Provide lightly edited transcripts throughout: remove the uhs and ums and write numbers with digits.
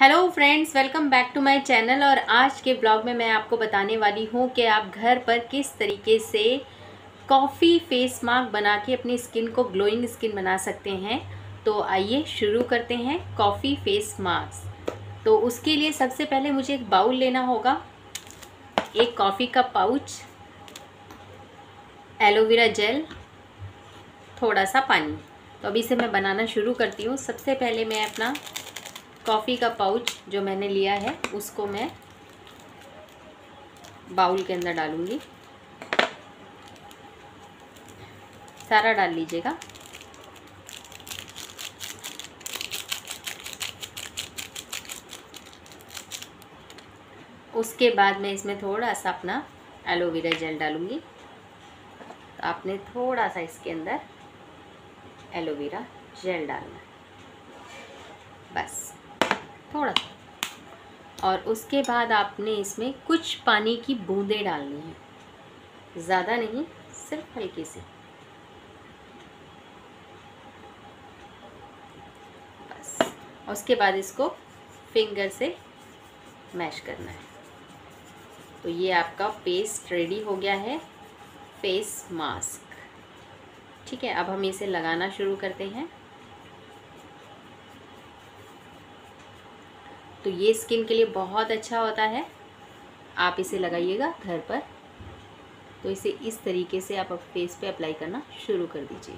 Hello friends, welcome back to my channel. और आज के ब्लॉग में मैं आपको बताने वाली हूँ कि आप घर पर किस तरीके से कॉफ़ी फेस मास्क बना के अपनी स्किन को ग्लोइंग स्किन बना सकते हैं। तो आइए शुरू करते हैं कॉफ़ी फेस मास्क। तो उसके लिए सबसे पहले मुझे एक बाउल लेना होगा, एक कॉफ़ी का पाउच, एलोवेरा जेल, थोड़ा सा पानी। तो अभी से मैं बनाना शुरू करती हूँ। सबसे पहले मैं अपना कॉफ़ी का पाउच जो मैंने लिया है उसको मैं बाउल के अंदर डालूंगी। सारा डाल लीजिएगा। उसके बाद मैं इसमें थोड़ा सा अपना एलोवेरा जेल डालूंगी। तो आपने थोड़ा सा इसके अंदर एलोवेरा जेल डालना है, बस थोड़ा सा। और उसके बाद आपने इसमें कुछ पानी की बूंदें डालनी है, ज़्यादा नहीं, सिर्फ हल्की सी, बस। और उसके बाद इसको फिंगर से मैश करना है। तो ये आपका पेस्ट रेडी हो गया है, फेस मास्क। ठीक है, अब हम इसे लगाना शुरू करते हैं। तो ये स्किन के लिए बहुत अच्छा होता है, आप इसे लगाइएगा घर पर। तो इसे इस तरीके से आप फेस पे अप्लाई करना शुरू कर दीजिए।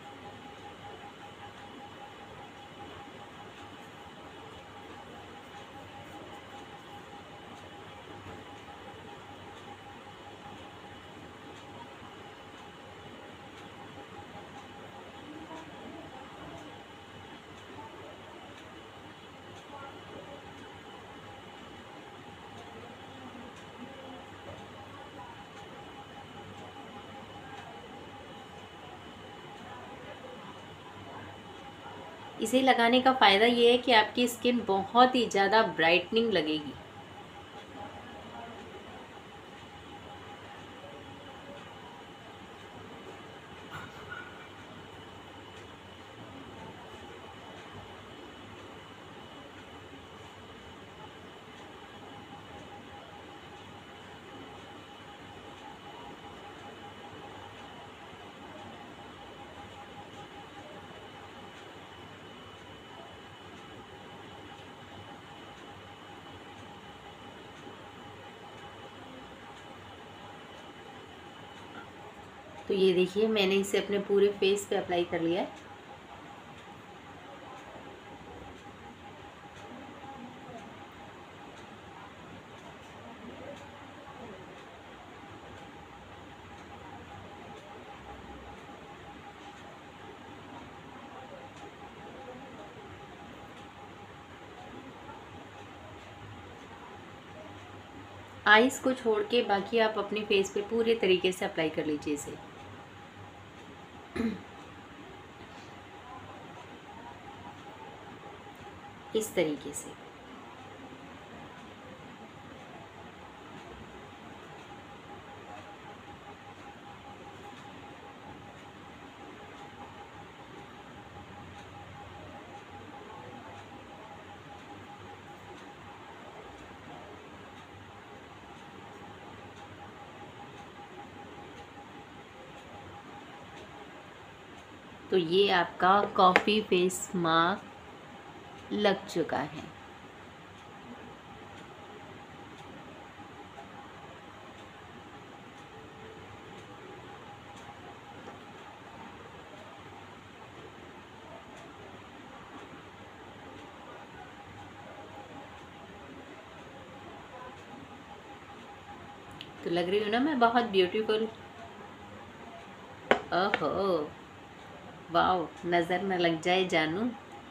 इसे लगाने का फ़ायदा ये है कि आपकी स्किन बहुत ही ज़्यादा ब्राइटनिंग लगेगी। तो ये देखिए, मैंने इसे अपने पूरे फेस पे अप्लाई कर लिया है। आइस को छोड़ के बाकी आप अपने फेस पे पूरे तरीके से अप्लाई कर लीजिए इसे। इस तरीके से। तो ये आपका कॉफ़ी फेस मास्क लग चुका है। तो लग रही हूँ ना मैं बहुत ब्यूटीफुल। ओहो, वाओ, नज़र न लग जाए जानू।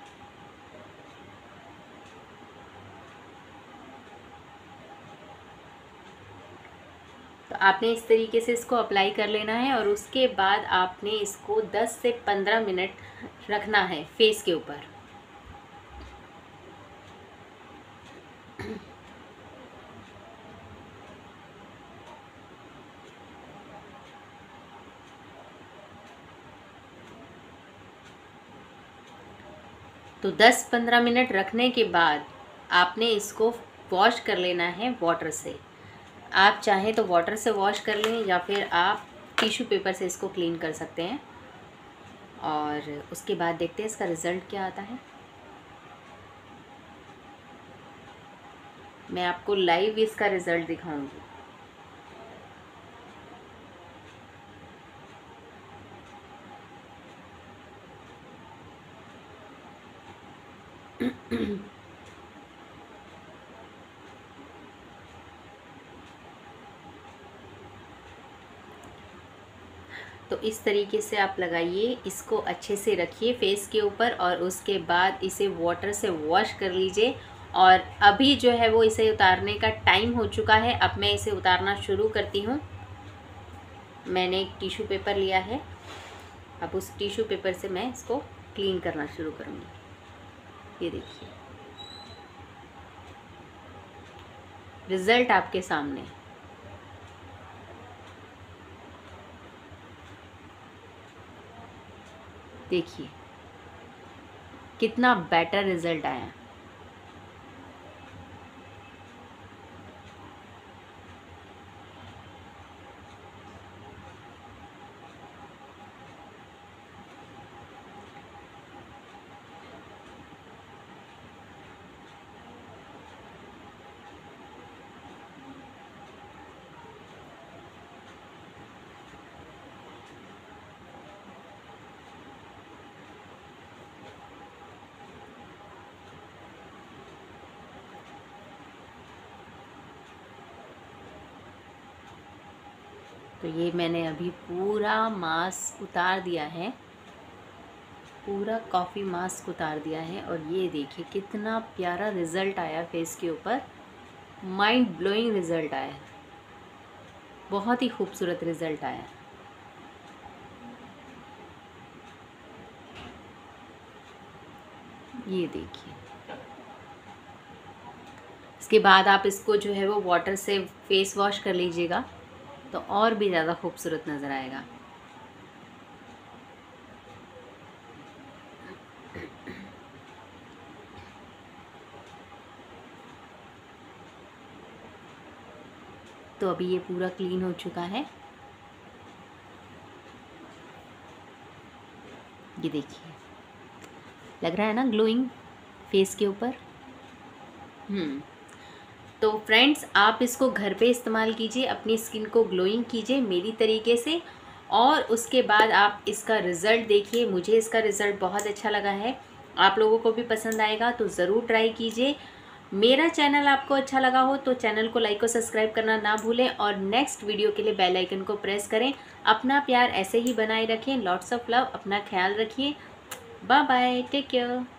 तो आपने इस तरीके से इसको अप्लाई कर लेना है और उसके बाद आपने इसको 10 से 15 मिनट रखना है फेस के ऊपर। तो 10-15 मिनट रखने के बाद आपने इसको वॉश कर लेना है वाटर से। आप चाहें तो वाटर से वॉश कर लें या फिर आप टिश्यू पेपर से इसको क्लीन कर सकते हैं। और उसके बाद देखते हैं इसका रिज़ल्ट क्या आता है। मैं आपको लाइव इसका रिज़ल्ट दिखाऊंगी। तो इस तरीके से आप लगाइए, इसको अच्छे से रखिए फेस के ऊपर और उसके बाद इसे वाटर से वॉश कर लीजिए। और अभी जो है वो इसे उतारने का टाइम हो चुका है। अब मैं इसे उतारना शुरू करती हूँ। मैंने एक टिश्यू पेपर लिया है, अब उस टिश्यू पेपर से मैं इसको क्लीन करना शुरू करूँगी। ये देखिए रिज़ल्ट आपके सामने। देखिए कितना बेटर रिज़ल्ट आया। तो ये मैंने अभी पूरा मास्क उतार दिया है, पूरा कॉफ़ी मास्क उतार दिया है। और ये देखिए कितना प्यारा रिज़ल्ट आया फेस के ऊपर। माइंड ब्लोइंग रिज़ल्ट आया, बहुत ही खूबसूरत रिज़ल्ट आया। ये देखिए इसके बाद आप इसको जो है वो वाटर से फेस वॉश कर लीजिएगा तो और भी ज़्यादा खूबसूरत नज़र आएगा। तो अभी ये पूरा क्लीन हो चुका है। ये देखिए लग रहा है ना ग्लोइंग फेस के ऊपर। तो फ्रेंड्स आप इसको घर पे इस्तेमाल कीजिए, अपनी स्किन को ग्लोइंग कीजिए मेरी तरीके से। और उसके बाद आप इसका रिज़ल्ट देखिए। मुझे इसका रिज़ल्ट बहुत अच्छा लगा है, आप लोगों को भी पसंद आएगा तो ज़रूर ट्राई कीजिए। मेरा चैनल आपको अच्छा लगा हो तो चैनल को लाइक और सब्सक्राइब करना ना भूलें और नेक्स्ट वीडियो के लिए बेल आइकन को प्रेस करें। अपना प्यार ऐसे ही बनाए रखें। लॉट्स ऑफ लव, अपना ख्याल रखिए। Bye bye, take care.